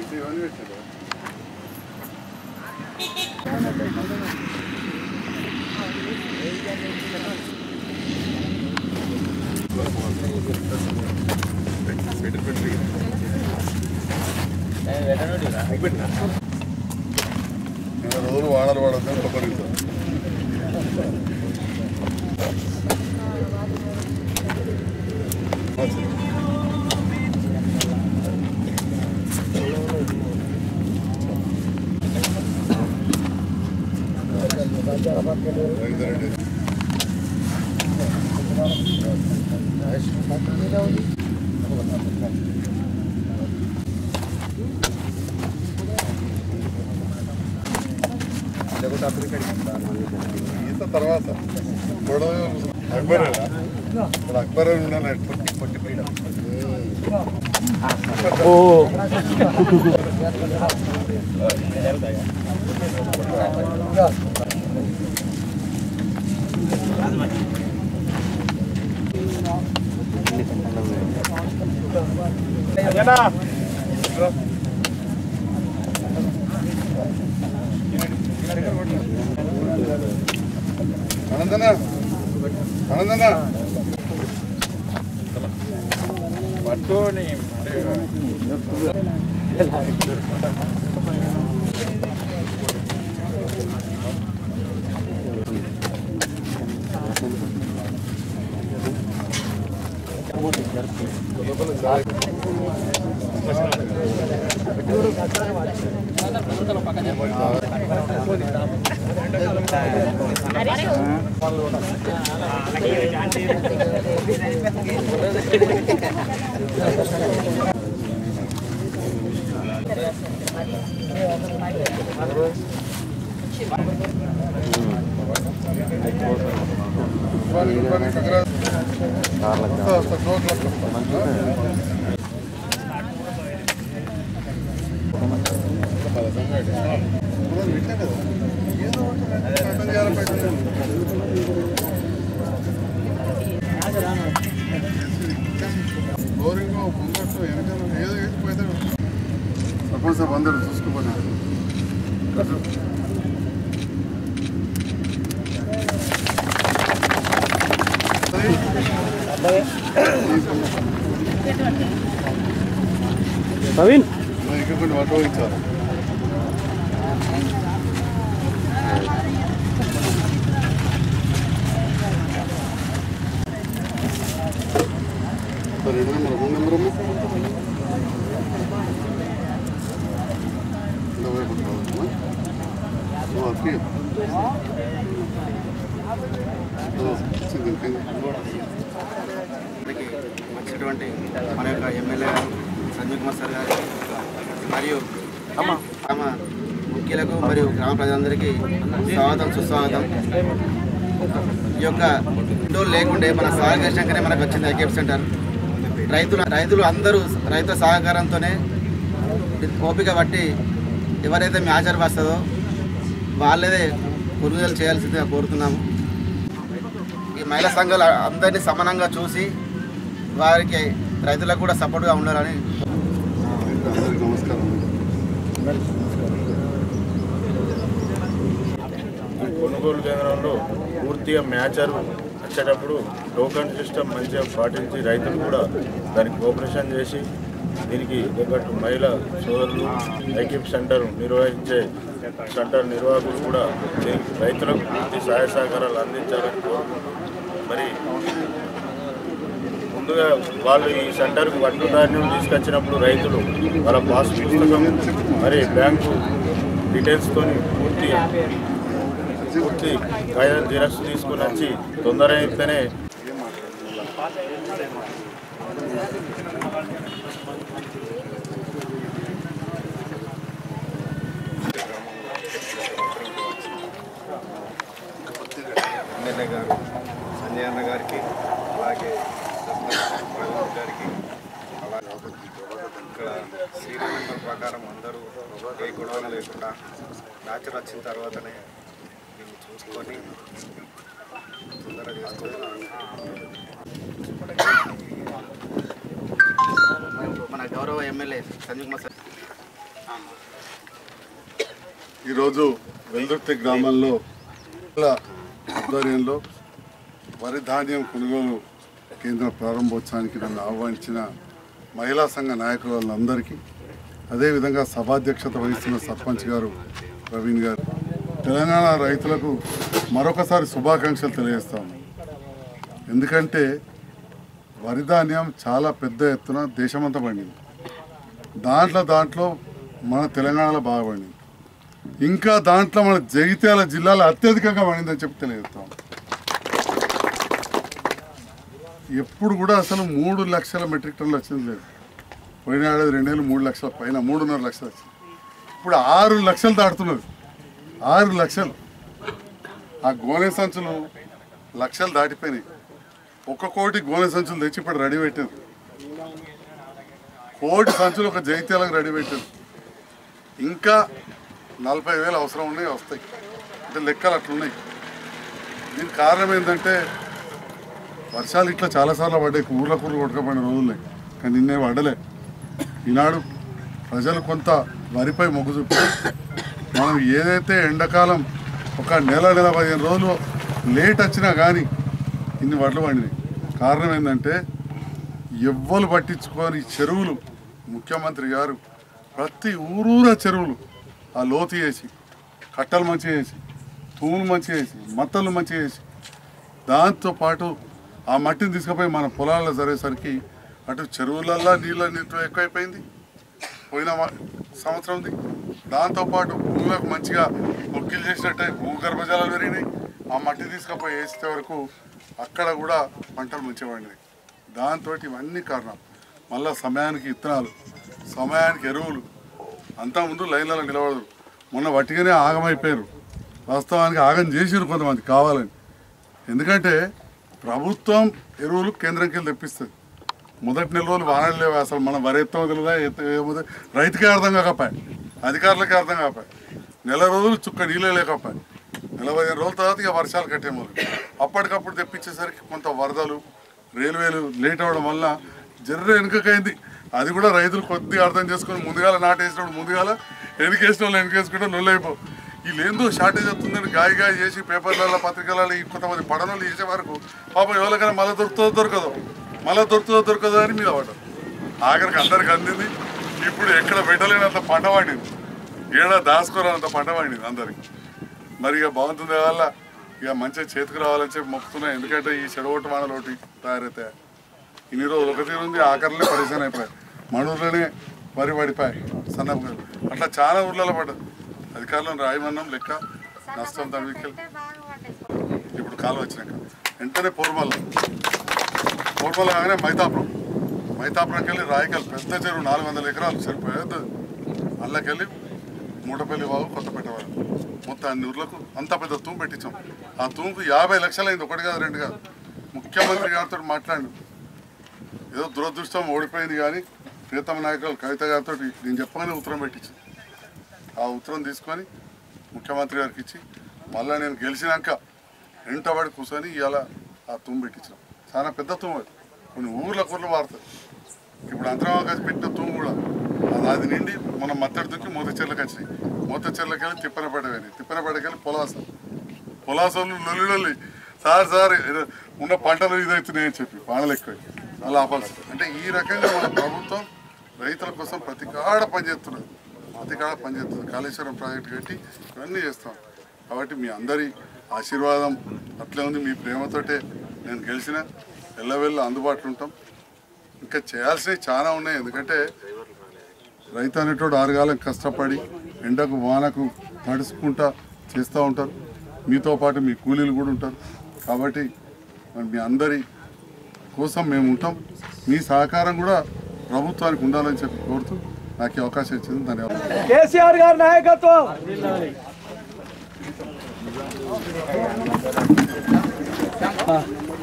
రోజులు వాడలు వాడద్దని తప్పనిస్తారు. ఈత తర్వాత ఇప్పుడు అక్బర్ ఉండాలి పొట్టి పీడ ఆనందనా ఆనందనా పట్టుని బోరింగ్ ముంగట్టు వెనకాల ఏదో వేసిపోతే సపోజ్ అందరూ చూసుకుపోయినారు. ప్రవీణ్ ఇక్కడ కొన్ని వాటర్ ఇచ్చారు. మూడు నెంబర్ వచ్చినటువంటి మన యొక్క ఎమ్మెల్యే సంజయ్ కుమార్ సార్ గారు మరియు గ్రామ ముఖ్యులకు మరియు గ్రామ ప్రజలందరికీ స్వాగతం సుస్వాగతం. ఈ యొక్క ఇండోర్ లేకుండే మన సహకరించాకనే మనకు వచ్చింది ఐకేఎఫ్ సెంటర్. రైతులు అందరూ రైతుల సహకారంతోనే ఓపిక బట్టి ఎవరైతే మ్యాచర్ వస్తుందో వాళ్ళదే కొనుగోలు చేయాల్సిందిగా కోరుతున్నాము. ఈ మహిళా సంఘాలు అందరినీ సమానంగా చూసి వారికి రైతులకు కూడా సపోర్ట్గా ఉండాలని. నమస్కారం. కొనుగోలు కేంద్రంలో పూర్తిగా మ్యాచర్ వచ్చేటప్పుడు టోకన్ సిస్టమ్ మంచిగా పాటించి రైతులు కూడా దానికి కోఆపరేషన్ చేసి దీనికి తగ్గట్టు మహిళా సోదరులు ఐకేఎఫ్ సెంటర్ నిర్వహించే సెంటర్ నిర్వాహకులు కూడా దీనికి రైతులకు పూర్తి సహాయ సహకారాలు అందించాలని కోరుకుంటున్నాం. మరి ముందుగా వాళ్ళు ఈ సెంటర్కు వడ్లు ధాన్యం తీసుకొచ్చినప్పుడు రైతులు వాళ్ళ పాస్ పుస్తకం మరి బ్యాంకు డీటెయిల్స్తో పూర్తి కాగితం జిరాక్స్ తీసుకుని వచ్చి తొందర అయితేనే ఎమ్మెల్యే గారు సంజయ్ అన్న గారికి అలాగే గారికి అలాగే ఇక్కడ సీరియల్ నెంబర్ ప్రకారం అందరూ ఏ గొడవ లేకుండా మ్యాచ్ వచ్చిన తర్వాతనే మేము చూసుకొని తొందరగా చేసుకొని మన గౌరవ ఎమ్మెల్యే సంజయ్ కుమార్ సార్ ఈరోజు వెల్దుర్తి గ్రామంలో ఆధ్వర్యంలో వరి ధాన్యం కొనుగోలు కేంద్ర ప్రారంభోత్సవానికి నన్ను ఆహ్వానించిన మహిళా సంఘ నాయకులందరికీ, అదేవిధంగా సభాధ్యక్షత వహిస్తున్న సర్పంచ్ గారు ప్రవీణ్ గారు, తెలంగాణ రైతులకు మరొకసారి శుభాకాంక్షలు తెలియజేస్తాము. ఎందుకంటే వరి ధాన్యం చాలా పెద్ద ఎత్తున దేశమంతా పండింది. దాంట్లో మన తెలంగాణలో బాగా పండింది. ఇంకా దాంట్లో మన జగిత్యాల జిల్లాలో అత్యధికంగా పండిందని చెప్పి తెలియజేస్తాం. ఎప్పుడు కూడా అసలు 3 లక్షల మెట్రిక్ టన్నులు వచ్చింది లేదు. పోయిన ఏడాది 2 ఏళ్ళు 3 లక్షల పైన 3.5 లక్షలు వచ్చింది. ఇప్పుడు 6 లక్షలు దాటుతున్నది. 6 లక్షలు. ఆ గోనె సంచులు లక్షలు దాటిపోయినాయి. 1 కోటి గోనె సంచులు తెచ్చి ఇప్పుడు రెడీ పెట్టారు. 1 కోటి సంచులు ఒక జైత్యాలకు రెడీ పెట్టారు. ఇంకా 40,000 అవసరం ఉన్నాయి, వస్తాయి. అంటే లెక్కలు అట్లున్నాయి. దీనికి కారణం ఏంటంటే వర్షాలు ఇట్లా చాలాసార్లు పడ్డాయి. ఊర్ల కొట్టుకపోయిన రోజులున్నాయి, కానీ నిన్నే పడలే. ఈనాడు ప్రజలు కొంత వరిపై మొగ్గు చూపారు. మనం ఏదైతే ఎండాకాలం ఒక నెల 15 రోజులు లేట్ వచ్చినా కానీ ఇన్ని వడ్లు పండినాయి. కారణం ఏంటంటే ఎవ్వరు పట్టించుకొని చెరువులు, ముఖ్యమంత్రి గారు ప్రతి ఊరూర చెరువులు ఆ లోతు చేసి, కట్టలు మంచిగా చేసి, తూములు మంచిగా చేసి, మత్తలు మంచిగా చేసి, దాంతోపాటు ఆ మట్టిని తీసుకుపోయి మన పొలాల్లో జరిగేసరికి అటు చెరువులల్లో నీళ్ళ ఎక్కువైపోయింది పోయిన సంవత్సరంది. దాంతోపాటు భూములకు మంచిగా మొక్కిలు చేసినట్టే భూగర్భ జలాలు పెరిగినాయి. ఆ మట్టి తీసుకుపోయి వేసే వరకు అక్కడ కూడా పంటలు మంచిగా పండినాయి. దాంతో ఇవన్నీ కారణం. మళ్ళీ సమయానికి విత్తనాలు, సమయానికి ఎరువులు. అంతకుముందు లైన్లలో నిలబడదు. మొన్న వట్టిగానే ఆగమైపోయారు. వాస్తవానికి ఆగం చేసిరు కొంతమంది కావాలని. ఎందుకంటే ప్రభుత్వం ఎరువులు కేంద్రంకి వెళ్ళి తెప్పిస్తుంది. మొదటి 4 రోజులు వానలు లేవు. అసలు మనం వరి ఎత్తామో తెలియదా, ఏమో రైతుకే అర్థం కాకపోయా, అధికారులకే అర్థం కాకపోయా. 1 రోజులు చుక్క నీళ్ళే లేకపోయా. 15 రోజుల తర్వాత ఇక వర్షాలు కట్టేమో అప్పటికప్పుడు తెప్పించేసరికి కొంత వరదలు, రైల్వేలు లేట్ అవ్వడం వల్ల జర్ర వెనుకకైంది. అది కూడా రైతులు కొద్దిగా అర్థం చేసుకొని ముందుగాల నాటేసినప్పుడు ముందుగాల వెనుకేసిన వాళ్ళు వెనుకేసుకుంటే నొల్లైపో. వీళ్ళేందో షార్టేజ్ వస్తుందని గాయ చేసి పేపర్లలో, పత్రికలలో కొంతమంది పడనలు చేసే వరకు పాపం ఎవరికైనా మళ్ళీ దొరుకుతుందో అని మీద పడ్డారు. ఆఖరికి అందరికి అందింది. ఇప్పుడు ఎక్కడ పెట్టలేనంత పంట పండింది, ఏడా దాచుకోరానంత పంట పండింది అందరికి. మరి ఇక బాగుంటుంది వల్ల ఇక మంచిగా చేతికి రావాలని చెప్పి మొక్కుతున్నాయి. ఎందుకంటే ఈ చెడగొట్టు వానలు ఒకటి తయారైతే ఇన్ని రోజులు ఒక తీరుంది, ఆఖరిలో పరిశాన్ అయిపోయాయి. మన ఊర్లోనే వరి పడిపోయాయి సన్నపు. అట్లా చాలా ఊర్లలో పడ్డది. అధికారులను రాయమన్నాం, లెక్క నష్టం తగ్గి. ఇప్పుడు కాలం వచ్చినాక వెంటనే పోర్మల్ కాగానే మైతాపురంకి వెళ్ళి రాయకల్ పెద్ద చెరువు 400 ఎకరాలు సరిపోయేది. అందులోకెళ్ళి మూటపల్లి బాబు, కొత్తపేట వారు మొత్తం అన్ని ఊర్లకు అంత పెద్ద తూము పెట్టించాం. ఆ తూముకు 50 లక్షలు అయింది. 1 కాదు 2 కాదు. ముఖ్యమంత్రి గారితో మాట్లాడు. ఏదో దురదృష్టం ఓడిపోయింది కానీ ప్రియతమ నాయకులు కవిత గారితో నేను చెప్పగానే ఉత్తరం పెట్టించి, ఆ ఉత్తరం తీసుకొని ముఖ్యమంత్రి గారికి ఇచ్చి మళ్ళీ నేను గెలిచినాక వెంటబడి కూర్చొని ఇవాళ ఆ తూము పెట్టించాం. చాలా పెద్ద తూము అది. కొన్ని ఊర్లు వాడుతుంది. ఇప్పుడు అంతరావాసి పెట్టిన తూము కూడా అది నిండి మనం మత్తడి దుక్కి మోతచెర్లకు వచ్చినాయి. మోతచెర్లకు వెళ్ళి తిప్పనపేటకి వెళ్ళి పొలాసోళ్ళు లొల్లి సార్ ఉన్న పంటలు ఇదవుతున్నాయని చెప్పి వానలు ఎక్కువ అలా ఆపాల్సి. అంటే ఈ రకంగా మన ప్రభుత్వం రైతుల కోసం ప్రతి కాడ పనిచేస్తున్నది. కాళేశ్వరం ప్రాజెక్టు కట్టి ఇవన్నీ చేస్తాం. కాబట్టి మీ అందరి ఆశీర్వాదం అట్లే ఉంది. మీ ప్రేమతోటే నేను గెలిచిన ఎల్లవెళ్ళ అందుబాటులో ఉంటాం. ఇంకా చేయాల్సినవి చాలా ఉన్నాయి. ఎందుకంటే రైతు అనేటోడు 6 కాలం కష్టపడి ఎండకు వానకు నడుచుకుంటా చేస్తూ ఉంటారు. మీతో పాటు మీ కూలీలు కూడా ఉంటారు. కాబట్టి మీ అందరి కోసం మేము ఉంటాం. మీ సహకారం కూడా ప్రభుత్వానికి ఉండాలని చెప్పి కోరుతూ నాకు ఈ అవకాశం ఇచ్చింది. ధన్యవాదాలు. కేసీఆర్ గారి నాయకత్వం